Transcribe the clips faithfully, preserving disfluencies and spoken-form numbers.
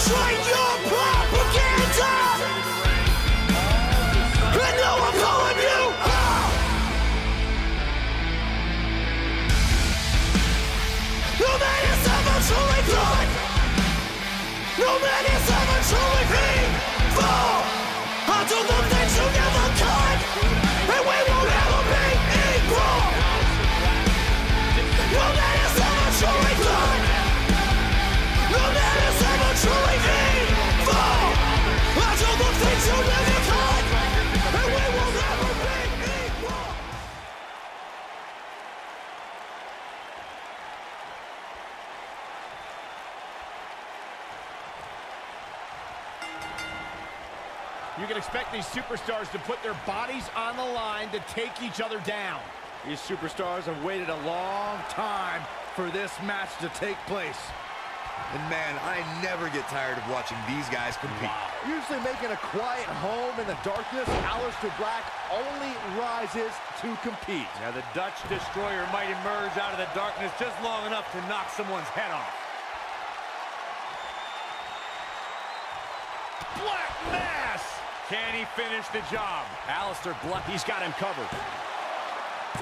train your propaganda. And now I'm calling you out. No man is ever truly good. No man is ever truly peaceful. I'll do the things you never could, and we won't ever be equal. No man is ever truly good. No man is ever truly evil. I'll do the things you never could, and we will never be equal. You can expect these superstars to put their bodies on the line to take each other down. These superstars have waited a long time for this match to take place. And man, I never get tired of watching these guys compete. Wow. Usually making a quiet home in the darkness, Aleister Black only rises to compete. Now the Dutch Destroyer might emerge out of the darkness just long enough to knock someone's head off. Black Mass! Can he finish the job? Aleister Black, he's got him covered.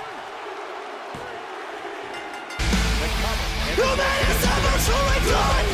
No man is ever truly good.